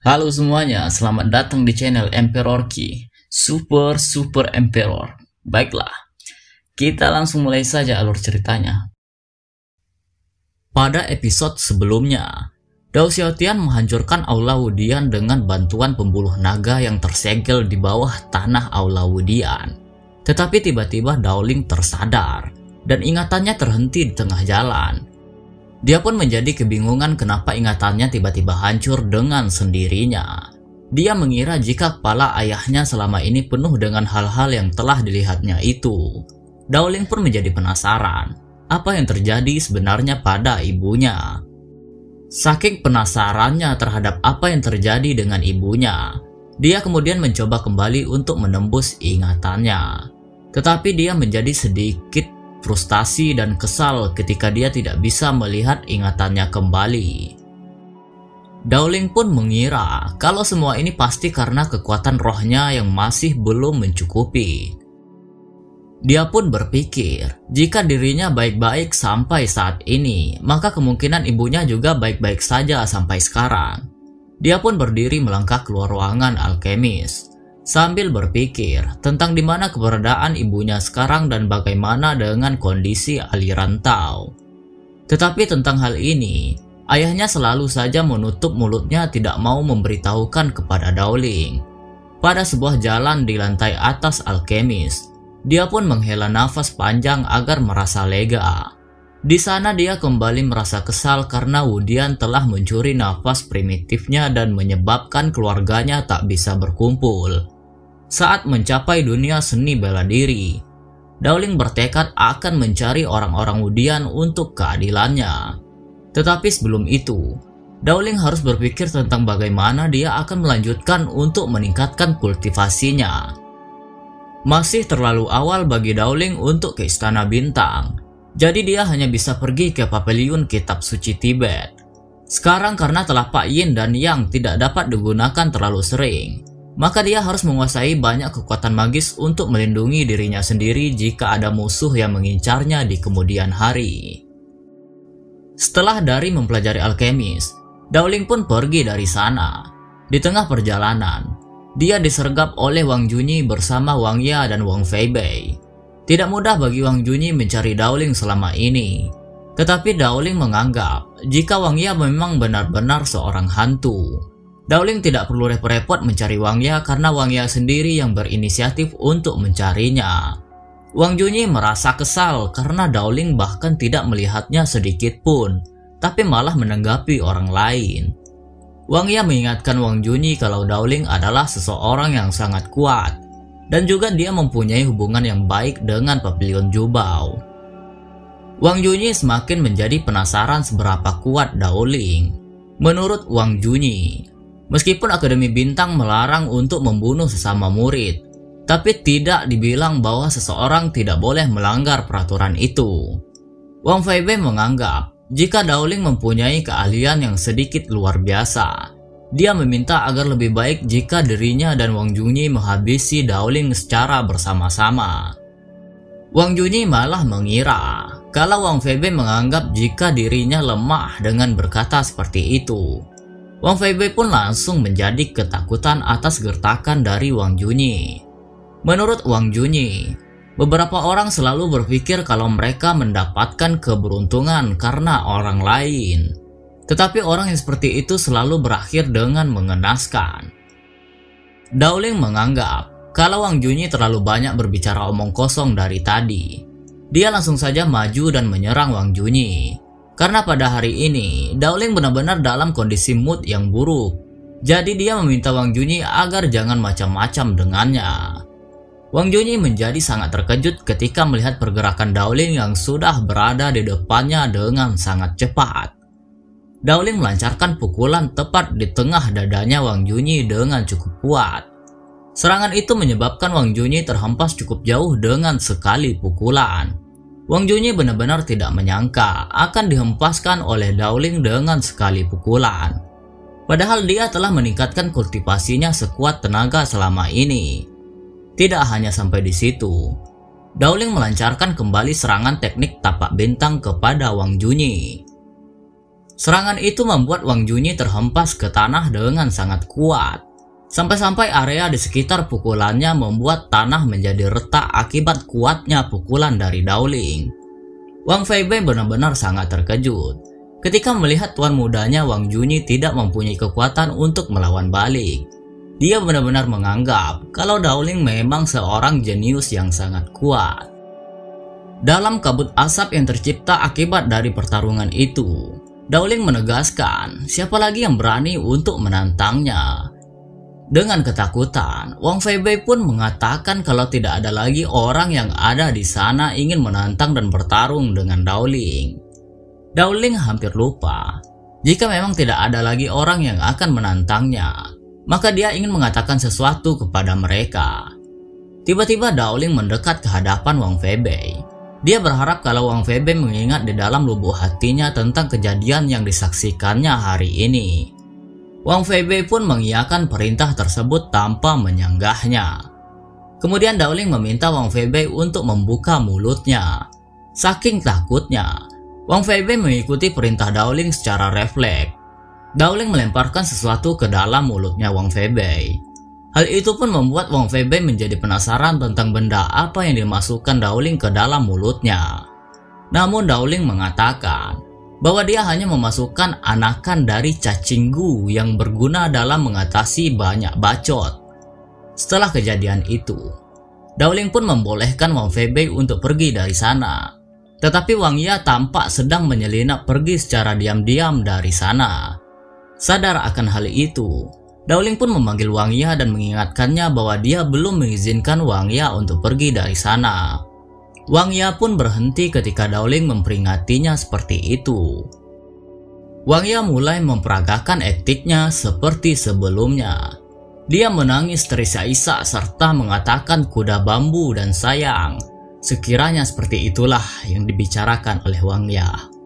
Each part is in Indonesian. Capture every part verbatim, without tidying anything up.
Halo semuanya, selamat datang di channel Emperor Qi, Super Super Emperor. Baiklah, kita langsung mulai saja alur ceritanya. Pada episode sebelumnya, Dao Xiaotian menghancurkan Aula Wudian dengan bantuan pembuluh naga yang tersegel di bawah tanah Aula Wudian. Tetapi tiba-tiba Dao Ling tersadar dan ingatannya terhenti di tengah jalan. Dia pun menjadi kebingungan kenapa ingatannya tiba-tiba hancur dengan sendirinya. Dia mengira jika kepala ayahnya selama ini penuh dengan hal-hal yang telah dilihatnya itu. Dao Ling pun menjadi penasaran apa yang terjadi sebenarnya pada ibunya. Saking penasarannya terhadap apa yang terjadi dengan ibunya, dia kemudian mencoba kembali untuk menembus ingatannya. Tetapi dia menjadi sedikit frustasi dan kesal ketika dia tidak bisa melihat ingatannya kembali. Dao Ling pun mengira kalau semua ini pasti karena kekuatan rohnya yang masih belum mencukupi. Dia pun berpikir jika dirinya baik-baik sampai saat ini, maka kemungkinan ibunya juga baik-baik saja sampai sekarang. Dia pun berdiri melangkah keluar ruangan alkemis sambil berpikir tentang di mana keberadaan ibunya sekarang dan bagaimana dengan kondisi aliran Tao. Tetapi tentang hal ini, ayahnya selalu saja menutup mulutnya, tidak mau memberitahukan kepada Dao Ling. Pada sebuah jalan di lantai atas alkemis, dia pun menghela nafas panjang agar merasa lega. Di sana dia kembali merasa kesal karena Wudian telah mencuri nafas primitifnya dan menyebabkan keluarganya tak bisa berkumpul. Saat mencapai dunia seni bela diri, Dao Ling bertekad akan mencari orang-orang Wudian untuk keadilannya. Tetapi sebelum itu, Dao Ling harus berpikir tentang bagaimana dia akan melanjutkan untuk meningkatkan kultivasinya. Masih terlalu awal bagi Dao Ling untuk ke Istana Bintang, jadi dia hanya bisa pergi ke Paviliun Kitab Suci Tibet. Sekarang karena telapak Yin dan Yang tidak dapat digunakan terlalu sering, maka dia harus menguasai banyak kekuatan magis untuk melindungi dirinya sendiri jika ada musuh yang mengincarnya di kemudian hari. Setelah dari mempelajari alkemis, Dao Ling pun pergi dari sana. Di tengah perjalanan, dia disergap oleh Wang Junyi bersama Wang Ya dan Wang Feibei. Tidak mudah bagi Wang Junyi mencari Dao Ling selama ini. Tetapi Dao Ling menganggap jika Wang Ya memang benar-benar seorang hantu. Dao Ling tidak perlu repot-repot mencari Wang Ya karena Wang Ya sendiri yang berinisiatif untuk mencarinya. Wang Junyi merasa kesal karena Dao Ling bahkan tidak melihatnya sedikit pun, tapi malah menanggapi orang lain. Wang Ya mengingatkan Wang Junyi kalau Dao Ling adalah seseorang yang sangat kuat, dan juga dia mempunyai hubungan yang baik dengan Pavilion Jubao. Wang Junyi semakin menjadi penasaran seberapa kuat Dao Ling. Menurut Wang Junyi, meskipun Akademi Bintang melarang untuk membunuh sesama murid, tapi tidak dibilang bahwa seseorang tidak boleh melanggar peraturan itu. Wang Feibei menganggap jika Dao Ling mempunyai keahlian yang sedikit luar biasa. Dia meminta agar lebih baik jika dirinya dan Wang Junyi menghabisi Dao Ling secara bersama-sama. Wang Junyi malah mengira kalau Wang Feibei menganggap jika dirinya lemah dengan berkata seperti itu. Wang Feibei pun langsung menjadi ketakutan atas gertakan dari Wang Junyi. Menurut Wang Junyi, beberapa orang selalu berpikir kalau mereka mendapatkan keberuntungan karena orang lain. Tetapi orang yang seperti itu selalu berakhir dengan mengenaskan. Dao Ling menganggap kalau Wang Junyi terlalu banyak berbicara omong kosong dari tadi. Dia langsung saja maju dan menyerang Wang Junyi. Karena pada hari ini, Dao Ling benar-benar dalam kondisi mood yang buruk. Jadi dia meminta Wang Junyi agar jangan macam-macam dengannya. Wang Junyi menjadi sangat terkejut ketika melihat pergerakan Dao Ling yang sudah berada di depannya dengan sangat cepat. Dao Ling melancarkan pukulan tepat di tengah dadanya Wang Junyi dengan cukup kuat. Serangan itu menyebabkan Wang Junyi terhempas cukup jauh dengan sekali pukulan. Wang Junyi benar-benar tidak menyangka akan dihempaskan oleh Dao Ling dengan sekali pukulan. Padahal dia telah meningkatkan kultivasinya sekuat tenaga selama ini. Tidak hanya sampai di situ, Dao Ling melancarkan kembali serangan teknik tapak bintang kepada Wang Junyi. Serangan itu membuat Wang Junyi terhempas ke tanah dengan sangat kuat. Sampai-sampai area di sekitar pukulannya membuat tanah menjadi retak akibat kuatnya pukulan dari Dowling. Wang Feibei benar-benar sangat terkejut ketika melihat tuan mudanya Wang Junyi tidak mempunyai kekuatan untuk melawan balik. Dia benar-benar menganggap kalau Dowling memang seorang jenius yang sangat kuat. Dalam kabut asap yang tercipta akibat dari pertarungan itu, Dowling menegaskan siapa lagi yang berani untuk menantangnya. Dengan ketakutan, Wang Feibei pun mengatakan kalau tidak ada lagi orang yang ada di sana ingin menantang dan bertarung dengan Dowling. Dowling hampir lupa, jika memang tidak ada lagi orang yang akan menantangnya, maka dia ingin mengatakan sesuatu kepada mereka. Tiba-tiba Dowling mendekat ke hadapan Wang Feibei. Dia berharap kalau Wang Feibei mengingat di dalam lubuk hatinya tentang kejadian yang disaksikannya hari ini. Wang Feibei pun mengiyakan perintah tersebut tanpa menyanggahnya. Kemudian Dowling meminta Wang Feibei untuk membuka mulutnya. Saking takutnya, Wang Feibei mengikuti perintah Dowling secara refleks. Dowling melemparkan sesuatu ke dalam mulutnya Wang Feibei. Hal itu pun membuat Wang Feibei menjadi penasaran tentang benda apa yang dimasukkan Dowling ke dalam mulutnya. Namun Dowling mengatakan bahwa dia hanya memasukkan anakan dari cacing gu yang berguna dalam mengatasi banyak bacot. Setelah kejadian itu, Dowling pun membolehkan Wang Feibei untuk pergi dari sana. Tetapi Wang Ya tampak sedang menyelinap pergi secara diam-diam dari sana. Sadar akan hal itu, Dowling pun memanggil Wang Ya dan mengingatkannya bahwa dia belum mengizinkan Wang Ya untuk pergi dari sana. Wang Ya pun berhenti ketika Dowling memperingatinya seperti itu. Wang Ya mulai memperagakan etiknya seperti sebelumnya. Dia menangis terisak-isak serta mengatakan kuda bambu dan sayang. Sekiranya seperti itulah yang dibicarakan oleh Wang Ya.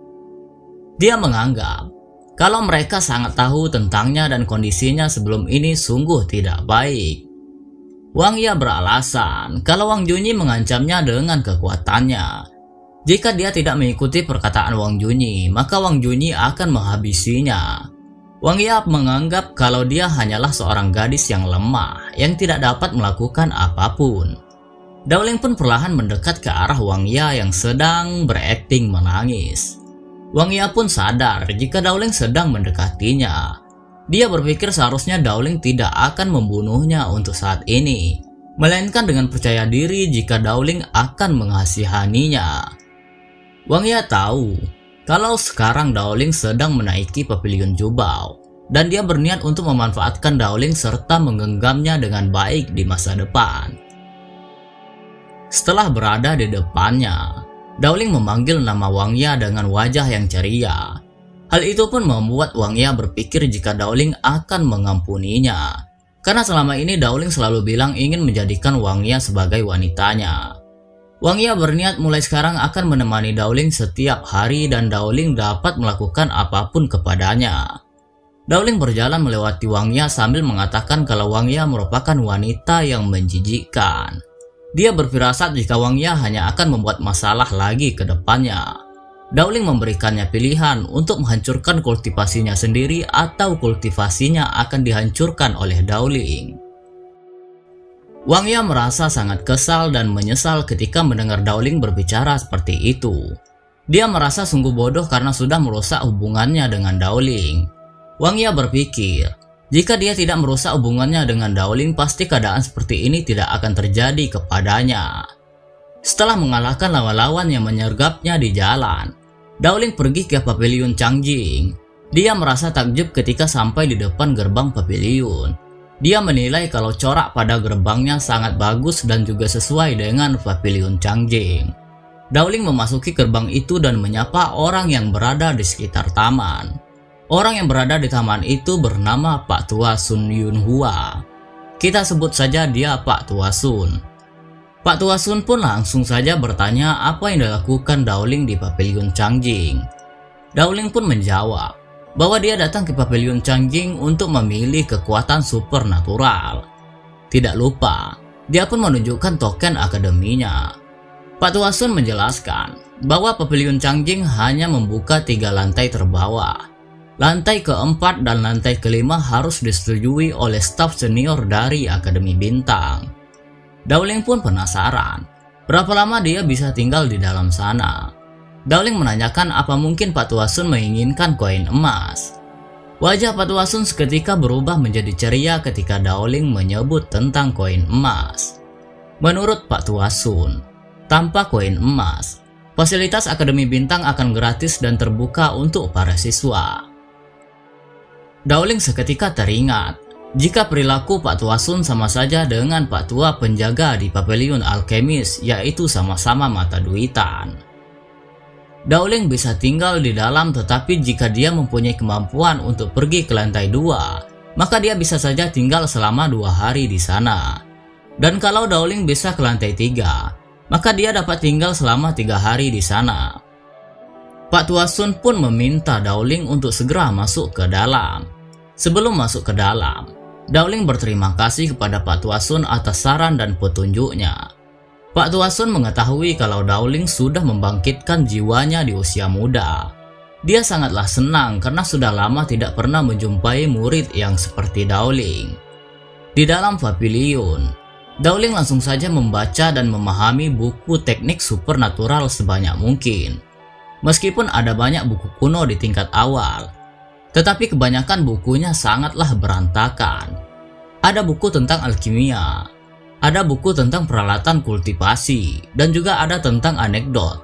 Dia menganggap kalau mereka sangat tahu tentangnya dan kondisinya sebelum ini sungguh tidak baik. Wang Ya beralasan kalau Wang Junyi mengancamnya dengan kekuatannya. Jika dia tidak mengikuti perkataan Wang Junyi, maka Wang Junyi akan menghabisinya. Wang Ya menganggap kalau dia hanyalah seorang gadis yang lemah yang tidak dapat melakukan apapun. Dowling pun perlahan mendekat ke arah Wang Ya yang sedang berakting menangis. Wang Ya pun sadar jika Dowling sedang mendekatinya. Dia berpikir seharusnya Dowling tidak akan membunuhnya untuk saat ini, melainkan dengan percaya diri jika Dowling akan mengasihaninya. Wang Ya tahu kalau sekarang Dowling sedang menaiki pavilion Jubao, dan dia berniat untuk memanfaatkan Dowling serta menggenggamnya dengan baik di masa depan. Setelah berada di depannya, Dowling memanggil nama Wang Ya dengan wajah yang ceria. Hal itu pun membuat Wang Ya berpikir jika Dowling akan mengampuninya. Karena selama ini Dowling selalu bilang ingin menjadikan Wang Ya sebagai wanitanya. Wang Ya berniat mulai sekarang akan menemani Dowling setiap hari dan Dowling dapat melakukan apapun kepadanya. Dowling berjalan melewati Wang Ya sambil mengatakan kalau Wang Ya merupakan wanita yang menjijikkan. Dia berfirasat jika Wang Ya hanya akan membuat masalah lagi ke depannya. Dowling memberikannya pilihan untuk menghancurkan kultivasinya sendiri atau kultivasinya akan dihancurkan oleh Dowling. Wang Ya merasa sangat kesal dan menyesal ketika mendengar Dowling berbicara seperti itu. Dia merasa sungguh bodoh karena sudah merusak hubungannya dengan Dowling. Wang Ya berpikir, jika dia tidak merusak hubungannya dengan Dowling, pasti keadaan seperti ini tidak akan terjadi kepadanya. Setelah mengalahkan lawan-lawan yang menyergapnya di jalan, Dowling pergi ke pavilion Changjing. Dia merasa takjub ketika sampai di depan gerbang pavilion. Dia menilai kalau corak pada gerbangnya sangat bagus dan juga sesuai dengan pavilion Changjing. Dowling memasuki gerbang itu dan menyapa orang yang berada di sekitar taman. Orang yang berada di taman itu bernama Pak Tua Sun Yun Hua. Kita sebut saja dia Pak Tua Sun. Pak Tua Sun pun langsung saja bertanya apa yang dilakukan Dowling di pavilion Changjing. Dowling pun menjawab bahwa dia datang ke pavilion Changjing untuk memilih kekuatan supernatural. Tidak lupa, dia pun menunjukkan token akademinya. Pak Tua Sun menjelaskan bahwa pavilion Changjing hanya membuka tiga lantai terbawah. Lantai keempat dan lantai kelima harus disetujui oleh staf senior dari Akademi Bintang. Dowling pun penasaran, berapa lama dia bisa tinggal di dalam sana. Dowling menanyakan apa mungkin Pak Tua Sun menginginkan koin emas. Wajah Pak Tua Sun seketika berubah menjadi ceria ketika Dowling menyebut tentang koin emas. Menurut Pak Tua Sun, tanpa koin emas, fasilitas Akademi Bintang akan gratis dan terbuka untuk para siswa. Dowling seketika teringat, jika perilaku Pak Tua Sun sama saja dengan Pak Tua penjaga di Pavilion Alkemis, yaitu sama-sama mata duitan. Dowling bisa tinggal di dalam, tetapi jika dia mempunyai kemampuan untuk pergi ke lantai dua, maka dia bisa saja tinggal selama dua hari di sana. Dan kalau Dowling bisa ke lantai tiga, maka dia dapat tinggal selama tiga hari di sana. Pak Tua Sun pun meminta Dowling untuk segera masuk ke dalam. Sebelum masuk ke dalam, Dowling berterima kasih kepada Pak Tua Sun atas saran dan petunjuknya. Pak Tua Sun mengetahui kalau Dowling sudah membangkitkan jiwanya di usia muda. Dia sangatlah senang karena sudah lama tidak pernah menjumpai murid yang seperti Dowling. Di dalam pavilion, Dowling langsung saja membaca dan memahami buku teknik supernatural sebanyak mungkin. Meskipun ada banyak buku kuno di tingkat awal, tetapi kebanyakan bukunya sangatlah berantakan. Ada buku tentang alkimia, ada buku tentang peralatan kultivasi, dan juga ada tentang anekdot.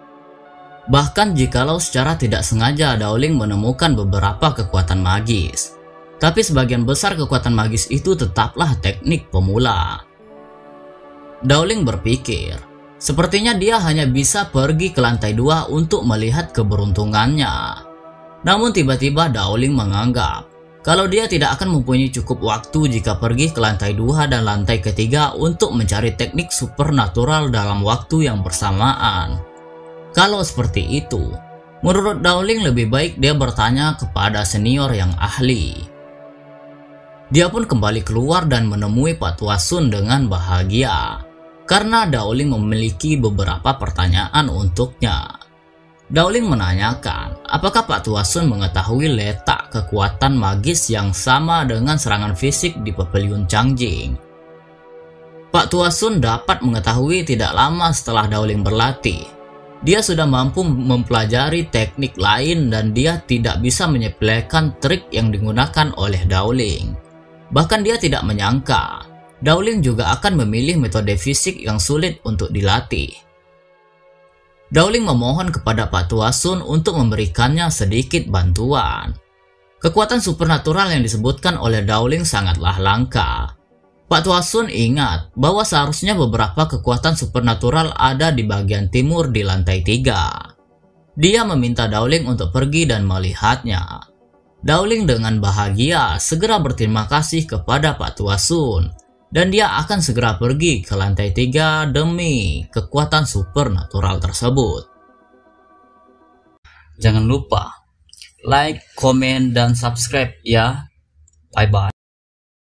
Bahkan jikalau secara tidak sengaja Dowling menemukan beberapa kekuatan magis, tapi sebagian besar kekuatan magis itu tetaplah teknik pemula. Dowling berpikir, sepertinya dia hanya bisa pergi ke lantai dua untuk melihat keberuntungannya. Namun tiba-tiba Dowling menganggap kalau dia tidak akan mempunyai cukup waktu jika pergi ke lantai dua dan lantai ketiga untuk mencari teknik supernatural dalam waktu yang bersamaan. Kalau seperti itu, menurut Dowling lebih baik dia bertanya kepada senior yang ahli. Dia pun kembali keluar dan menemui Pak Tua Sun dengan bahagia, karena Dowling memiliki beberapa pertanyaan untuknya. Dowling menanyakan apakah Pak Tua Sun mengetahui letak kekuatan magis yang sama dengan serangan fisik di Pavilion Changjing. Pak Tua Sun dapat mengetahui tidak lama setelah Dowling berlatih. Dia sudah mampu mempelajari teknik lain dan dia tidak bisa menyepelekan trik yang digunakan oleh Dowling. Bahkan dia tidak menyangka Dowling juga akan memilih metode fisik yang sulit untuk dilatih. Dowling memohon kepada Pak Tua Sun untuk memberikannya sedikit bantuan. Kekuatan supernatural yang disebutkan oleh Dowling sangatlah langka. Pak Tua Sun ingat bahwa seharusnya beberapa kekuatan supernatural ada di bagian timur di lantai tiga. Dia meminta Dowling untuk pergi dan melihatnya. Dowling dengan bahagia segera berterima kasih kepada Pak Tua Sun, dan dia akan segera pergi ke lantai tiga demi kekuatan supernatural tersebut. Jangan lupa like, komen, dan subscribe ya. Bye bye.